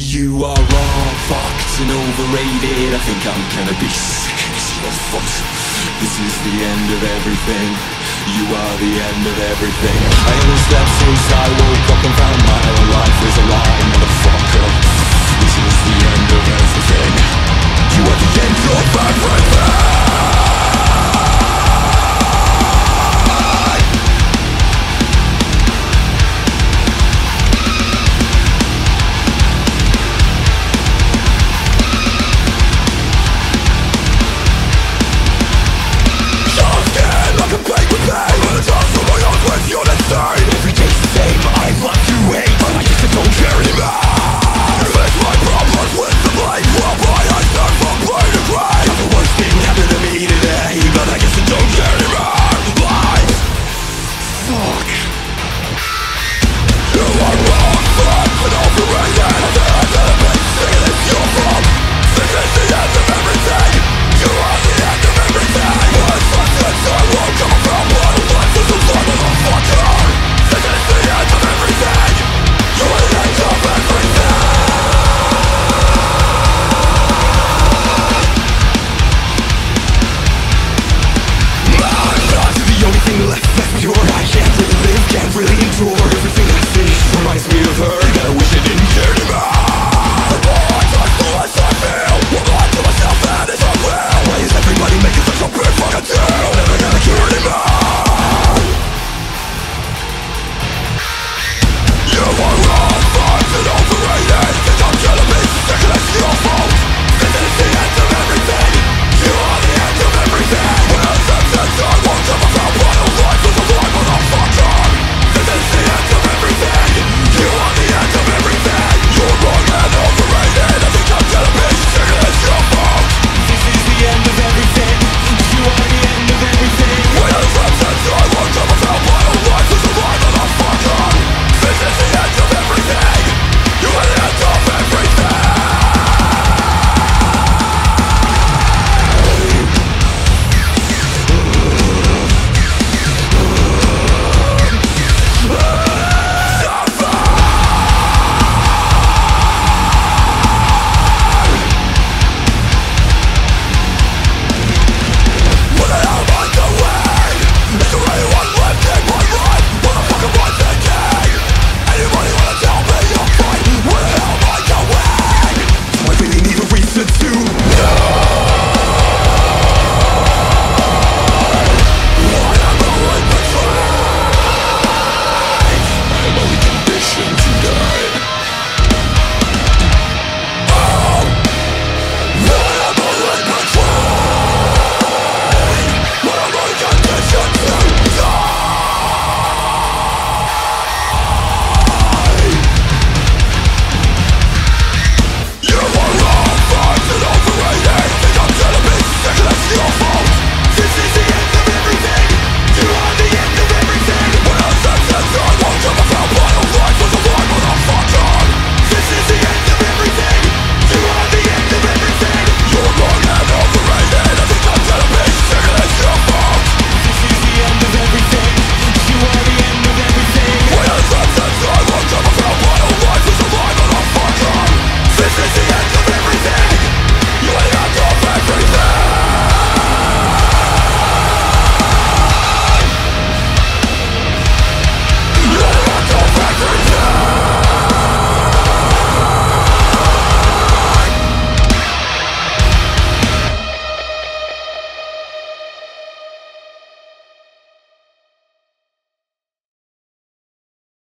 You are all fucked and overrated. I think I'm gonna be sick as your foot. This is the end of everything. You are the end of everything. I only slept since I woke up and found my own life is a lie, motherfucker. This is the end of everything. You are the end of everything.